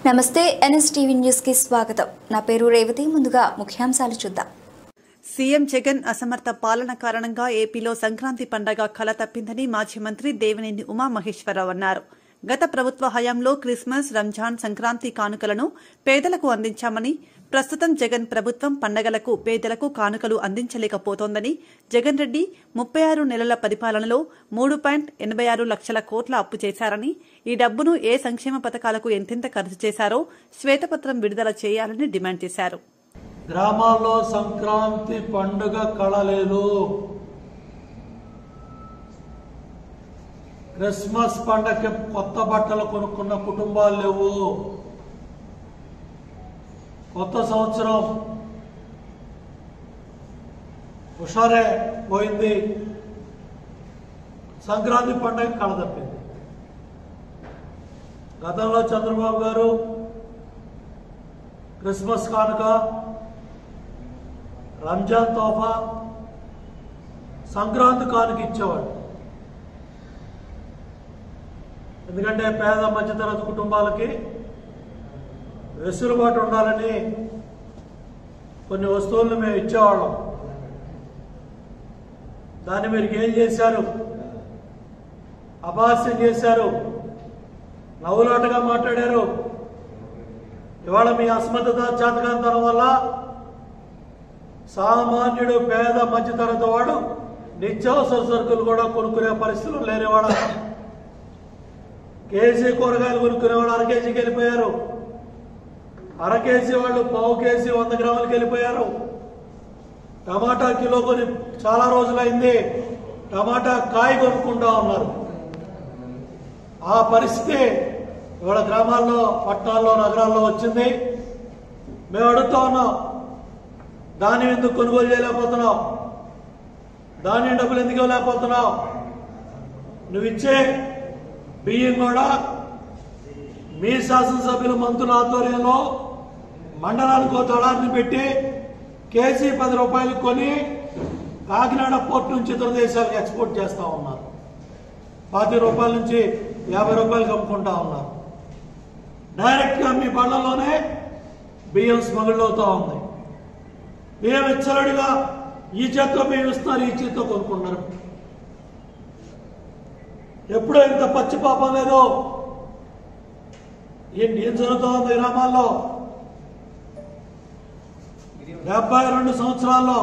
నమస్తే NSTV news కి స్వాగతం। నా పేరు రేవతి। ముందుగా ముఖ్యాంశాలు చూద్దాం। సీఎం జగన్ అసమర్థ పాలన కారణంగా ఏపీలో సంక్రాంతి పండగ కల తప్పిందని మాజీ మంత్రి దేవినేని ఉమామహేశ్వరరావు అన్నారు। గత ప్రభుత్వ హయాంలో క్రిస్మస్, రంజాన్, సంక్రాంతి కానుకలను పేదలకు అందించామని, ప్రస్తుతం జగన్ ప్రభుత్వం పండగలకు పేదలకు కానుకలు అందించలేకపోతోందని, జగన్ రెడ్డి 36 నెలల పరిపాలనలో 3.86 లక్షల కోట్ల అప్పు చేశారని, ఈ డబ్బును ఏ సంక్షేమ పథకాలకు ఎంతెంత ఖర్చు చేశారో శ్వేతపత్రం విడుదల చేయాలని డిమాండ్ చేశారు। గ్రామాల్లో సంక్రాంతి పండుగ కళలేదు। క్రిస్మస్ పండగకి కొత్త బట్టలు కొనుక్కున్న కుటుంబాలు లేవు। కొత్త సంవత్సరం హుషారే పోయింది, సంక్రాంతి పండగ కళ తప్పింది। గతంలో చంద్రబాబు గారు క్రిస్మస్ కానుక, రంజాన్ తోఫా, సంక్రాంతి కానుక ఇచ్చేవాడు। ఎందుకంటే పేద మధ్యతరగతి కుటుంబాలకి వెసులుబాటు ఉండాలని కొన్ని వస్తువులను మేము ఇచ్చేవాళ్ళం। దాన్ని మీరు ఏం చేశారు? అపహాస్యం చేశారు, నవ్వులాటగా మాట్లాడారు। ఇవాళ మీ అసమర్థత, చేతకాంతనం వల్ల సామాన్యుడు, పేద మధ్యతరగతి వాడు నిత్యావసర సరుకులు కూడా కొనుక్కునే పరిస్థితులు లేనివాడు। కేజీ కూరగాయలు కొనుక్కునేవాడు అర కేజీకి వెళ్ళిపోయారు, అర కేజీ వాళ్ళు పావు కేజీ 100 గ్రాములకి వెళ్ళిపోయారు। టమాటా కిలో కొని చాలా రోజులైంది, టమాటా కాయ కొనుక్కుంటా ఉన్నారు। ఆ పరిస్థితి ఇవాళ గ్రామాల్లో, పట్టణాల్లో, నగరాల్లో వచ్చింది। మేము అడుగుతా ఉన్నాం, ధాన్యం ఎందుకు కొనుగోలు చేయలేకపోతున్నావు? ధాన్యం డబ్బులు ఎందుకు ఇవ్వలేకపోతున్నావు? నువ్వు ఇచ్చే బియ్యం కూడా మీ శాసనసభ్యుల మంత్రుల ఆధ్వర్యంలో మండలానికి ఒక దళాన్ని పెట్టి కేజీ 10 రూపాయలు కొని కాకినాడ పోర్టు నుంచి ఇతర దేశాలకు ఎక్స్పోర్ట్ చేస్తా ఉన్నారు। 50 రూపాయల నుంచి 50 రూపాయలకు అమ్ముకుంటా ఉన్నారు। డైరెక్ట్గా మీ బళ్ళలోనే బియ్యం స్మగుల్ అవుతా ఉంది। బియ్యం ఇచ్చలడిగా ఈ చేత్తో బియ్యం ఇస్తున్నారు, ఈ చేత్తో కొనుక్కున్నారు। ఎప్పుడో ఇంత పచ్చి పాపం లేదు। ఏం జరుగుతూ ఉంది గ్రామాల్లో? 72 సంవత్సరాల్లో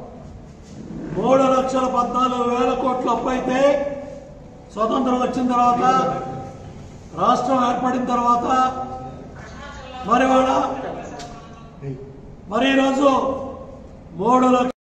3,14,000 కోట్ల అప్పు అయితే స్వతంత్రం వచ్చిన తర్వాత, రాష్ట్రం ఏర్పడిన తర్వాత మరి ఈరోజు 3 లక్షల